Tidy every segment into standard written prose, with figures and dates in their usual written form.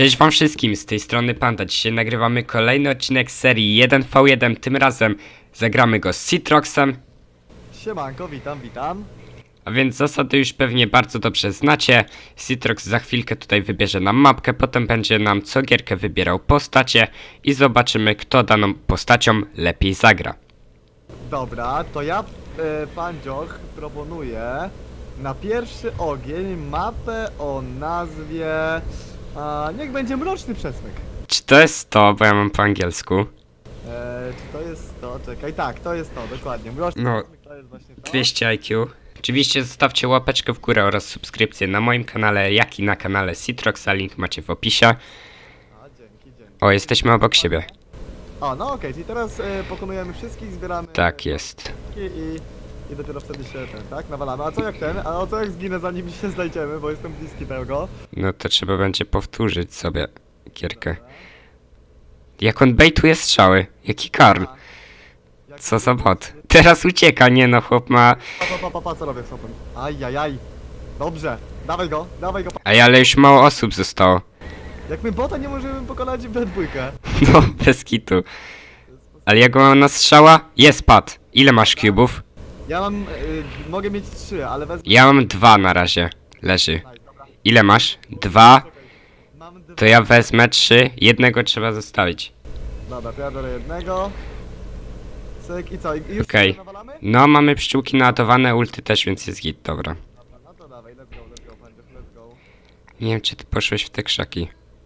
Cześć wam wszystkim, z tej strony Panda. Dzisiaj nagrywamy kolejny odcinek z serii 1v1. Tym razem zagramy go z Citroxem. Siemanko, witam. A więc zasady już pewnie bardzo dobrze znacie. Citrox za chwilkę tutaj wybierze nam mapkę, potem będzie nam co gierkę wybierał postacie i zobaczymy, kto daną postacią lepiej zagra. Dobra, to ja, Pandzioch, proponuję na pierwszy ogień mapę o nazwie... niech będzie Mroczny Przesmyk. Czy to jest to, bo ja mam po angielsku? Czy to jest to? Czekaj, tak, to jest to, dokładnie. Mroczny No, Przesmyk to jest właśnie to. 200 IQ. Oczywiście zostawcie łapeczkę w górę oraz subskrypcję na moim kanale, jak i na kanale Citroxa, link macie w opisie. Dzięki. O, jesteśmy obok siebie. O, no okej, czyli teraz pokonujemy wszystkich, zbieramy... Tak jest. I dopiero wtedy się tak, nawalamy. A co jak a co jak zginę zanim się znajdziemy, bo jestem bliski tego. No to trzeba będzie powtórzyć sobie gierkę. Jak on bejtuje strzały, jaki Karl. Co za bot. Teraz ucieka, nie no, chłop ma... Pa, co robię z chłopem? Ajajaj. Dobrze, dawaj go. Ej, ale już mało osób zostało. Jak my bota nie możemy pokonać we dwójkę. No, bez kitu. Ale jak go mam na strzała? Jest pad. Ile masz cubów? Ja mam, mogę mieć 3, ale wezmę... Ja mam 2 na razie. Leży. Dobra. Ile masz? 2? Mam 2. To ja wezmę 3. Jednego trzeba zostawić. Dobra, to ja biorę jednego. Cyk i co? I już Okej. nawalamy? No, mamy pszczółki naładowane, ulty też, więc jest git, dobra. Dobra, no to dawaj, let's go, let's go. Nie wiem, czy ty poszłeś w te krzaki.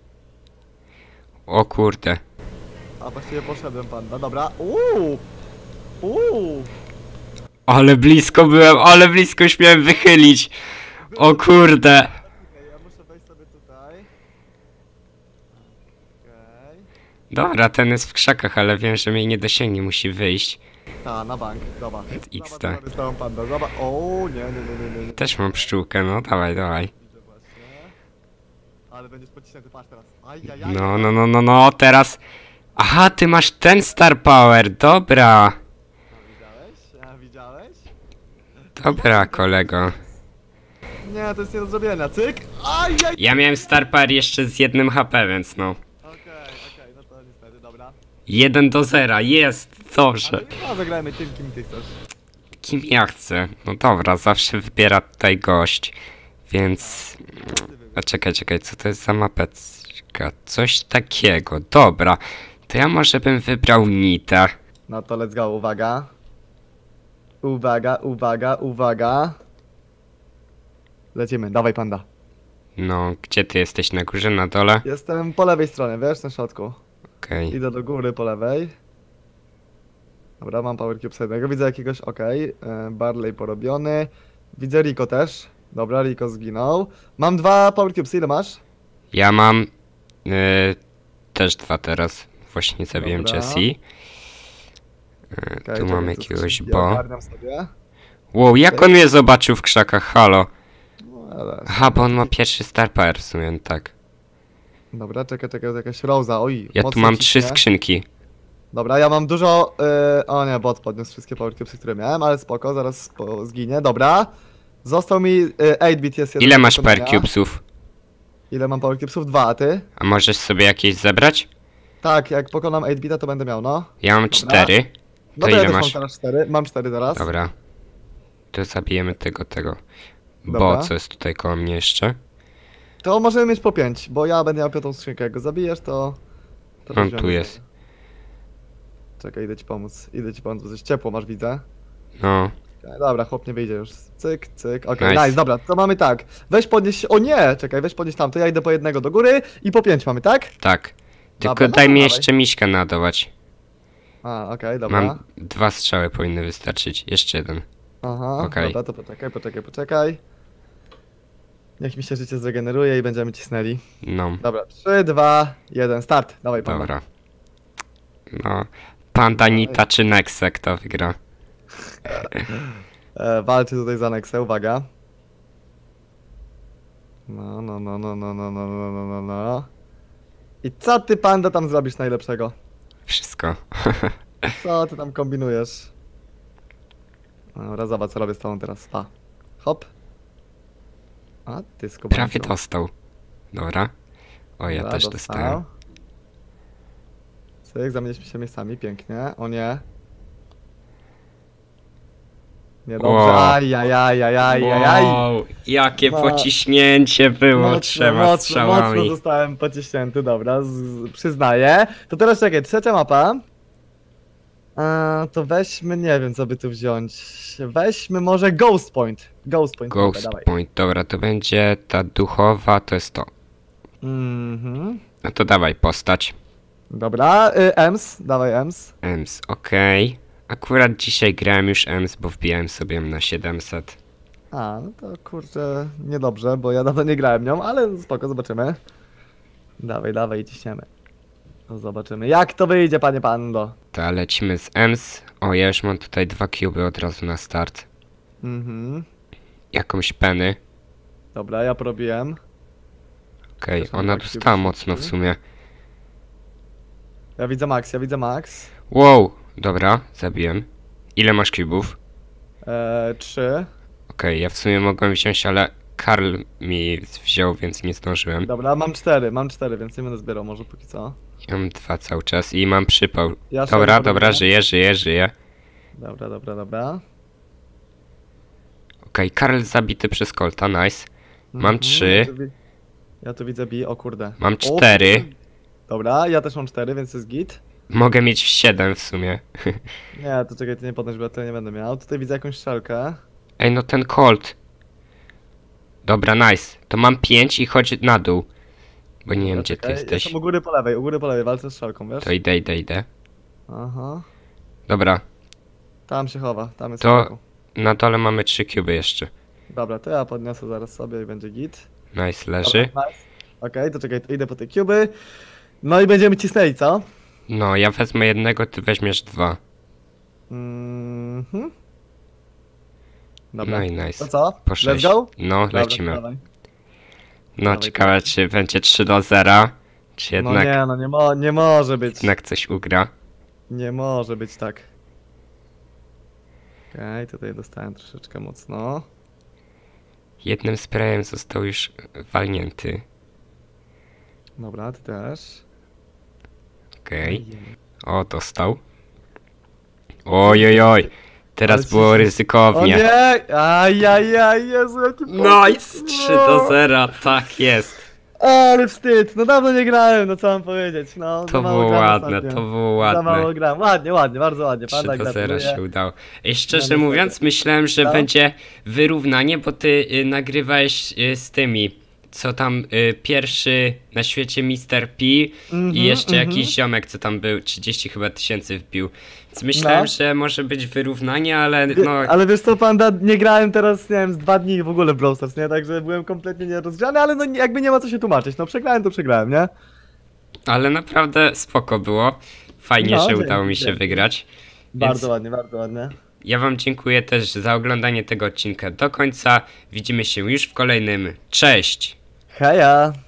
O kurde. A właściwie poszedłem, Panda, dobra. Ale blisko byłem, ale blisko już miałem wychylić. O kurde. Okej, ja muszę wejść sobie tutaj. Okej. Dobra, ten jest w krzakach, ale wiem, że mnie nie dosięgnie, musi wyjść. Ta, na bank, zobacz. XD. Zobacz, co robię z tą Panda, zobacz. O, nie. Też mam pszczółkę, no dawaj. Widzę właśnie. Ale będziesz pociśnięty, patrz teraz. Ajajaj. No, teraz... Aha, ty masz ten Star Power, dobra. Widziałeś? Dobra, kolego. Nie, to jest nie do zrobienia. Cyk! Ajaj! Ja miałem Star Power jeszcze z 1 HP, więc no. Okej, no to niestety, dobra. 1-0, jest, dobrze. No, zagrajmy tym, kim ty chcesz. Kim ja chcę? No dobra, zawsze wybiera tutaj gość. Więc... A czekaj, co to jest za mapeczka? Coś takiego, dobra. To ja może bym wybrał Nita. No to let's go, uwaga. Uwaga. Lecimy, dawaj Panda. No, gdzie ty jesteś? Na górze, na dole? Jestem po lewej stronie, wiesz, na środku. Okej. Idę do góry po lewej. Dobra, mam Power Cube jednego, widzę jakiegoś, okej. Barley porobiony. Widzę Rico też. Dobra, Rico zginął. Mam 2 Power Cubes, ile masz? Ja mam... też 2 teraz. Właśnie zabiłem Dobra. Jessie. Okej, Tu czekaj, mam to jakiegoś coś bo. ogarniam sobie. Wow, jak on mnie zobaczył w krzakach, halo. No, ale... Aha, bo on ma pierwszy Star Power w sumie, tak. Dobra, czekaj, jakaś Rosa, oj. Ja tu mocno mam 3 ciśnie. skrzynki. Dobra, ja mam dużo... o nie, bot podniósł wszystkie Power Cubesy, które miałem, ale spoko, zaraz zginie, dobra. Został mi 8-bit jest jeden Ile do masz Power pokonania. Cubesów? Ile mam Power Cubesów? 2, a ty? A możesz sobie jakieś zebrać? Tak, jak pokonam 8-bita, to będę miał, no. Ja mam 4. No To to ja ile też mam masz? teraz 4, mam 4 teraz. Dobra. To zabijemy tego. Bo Dobra. co jest tutaj koło mnie jeszcze? To możemy mieć po 5, bo ja będę miał 5 skrzynkę, jak go zabijesz, to... On weźmiemy tu jest. sobie. Czekaj, idę ci pomóc, bo coś ciepło masz, widzę. No. Dobra, chłop nie wyjdzie już. Cyk. Okej, Nice. nice, dobra, to mamy tak. Weź podnieś. O nie! Czekaj, weź podnieś tamto. Ja idę po jednego do góry i po 5 mamy, tak? Tak. Tylko Dobra, no daj to mi dawaj. jeszcze miśkę naładować. A, okej, dobra. Mam 2 strzały, powinny wystarczyć. Jeszcze jeden. Aha, okej. dobra, to poczekaj. Niech mi się życie zregeneruje i będziemy cisnęli. No, Dobra, 3, 2, 1, start. Dawaj, Panda. dobra. No. Panda, Nita czy Nexe, kto wygra? Walczy tutaj za Nexę, uwaga. No. I co ty, Panda, tam zrobisz najlepszego? Wszystko. Co ty tam kombinujesz? Dobra, zobacz co robię z tobą teraz. Pa. Hop. A ty skubańcu. Prawie dostał. Dobra. O, ja Dobra, też dostał. dostałem. Cyk, zamieniliśmy się miejscami, pięknie. O nie. Niedobrze. Wow. Ajajajajajajaj. Wow, jakie Ma- pociśnięcie było Mocno, 3 mocno strzałami. zostałem pociśnięty, dobra, przyznaję. To teraz czekaj, trzecia mapa. To weźmy, nie wiem co by tu wziąć. Weźmy może Ghost Point. Ghost Point. Ghost dawaj. Point, dobra, to będzie ta duchowa, to jest to. Mhm. No to dawaj postać. Dobra, Ems, dawaj Ems. Ems, okej. Akurat dzisiaj grałem już Ems, bo wbijałem sobie na 700. No to kurczę, niedobrze, bo ja dawno nie grałem nią, ale spoko, zobaczymy. Dawaj, dawaj i ciśniemy. No zobaczymy, jak to wyjdzie, panie Pando. To lecimy z Ems. O, ja już mam tutaj 2 cuby od razu na start. Mhm. Jakąś penny. Dobra, ja porobiłem. Okej, Też mam ona 2 cuby dostała w mocno w szybkim. sumie. Ja widzę Max, ja widzę Max. Wow, dobra, zabiłem. Ile masz cubów? 3. Okej, ja w sumie mogłem wziąć, ale Karl mi wziął, więc nie zdążyłem. Dobra, mam 4, więc nie będę zbierał może póki co. Ja mam 2 cały czas i mam przypał. Ja Dobra, szedłem, dobra, robię. żyję. Dobra, dobra, dobra. Okej, Karl zabity przez Colta, nice. Mam 3, Ja tu widzę B, o kurde. mam O, 4. Dobra, ja też mam 4, więc jest git. Mogę mieć 7 w sumie. Nie, to czekaj, ty nie podnoś, bo ja tutaj nie będę miał. Tutaj widzę jakąś strzelkę. Ej, no ten Colt. Dobra, nice. To mam 5 i chodź na dół. Bo nie wiem, gdzie ty Czekaj, jesteś. Jestem u góry po lewej, walczę z strzelką, wiesz? To idę. Aha. Dobra, Tam się chowa, tam jest To- strzelką. na dole mamy 3 cuby jeszcze. Dobra, to ja podniosę zaraz sobie i będzie git. Nice, leży. Dobra, nice. Okej, to czekaj, to idę po te kuby. No i będziemy cisnęli, co? No, ja wezmę jednego, ty weźmiesz 2. Mhm. Dobra. No i To nice. co? Po Let's 6. go? No, Dobra, lecimy. dawaj. No, dawaj, ciekawe, czy będzie 3-0, czy No jednak, nie, no nie może być. jednak coś ugra. Nie może być tak. Okej, tutaj dostałem troszeczkę mocno. Jednym sprayem został już walnięty. Dobra, ty też. Okej. O, dostał. Ojojoj. Teraz Ale było ci- O ryzykownie. nie! Ajajaj, Jezu, jaki Nice! pokój. 3-0, tak jest. Ale wstyd, no dawno nie grałem, no co mam powiedzieć, no. za To mało było grałem ładne, ostatnio. to było Za mało ładne. grałem, ładnie, bardzo ładnie, 3 Panda do 0 gratuluję. się udało. Ej, szczerze niestety. mówiąc, myślałem, że No. będzie wyrównanie, bo ty nagrywałeś z tymi, co tam pierwszy na świecie Mr. P i jeszcze jakiś ziomek, co tam był, 30 chyba tysięcy wbił. Więc myślałem, No. że może być wyrównanie, ale no, Ale wiesz co, Panda, nie grałem teraz, nie wiem, z 2 dni w ogóle w Brawl Stars, nie? Także byłem kompletnie nierozgrzany, ale no jakby nie ma co się tłumaczyć, no przegrałem to przegrałem, nie? ale naprawdę spoko było. Fajnie, No, że dzięki, udało mi się dzięki. wygrać. Bardzo ładnie, bardzo ładnie. Ja wam dziękuję też za oglądanie tego odcinka do końca. Widzimy się już w kolejnym. Cześć! Heja!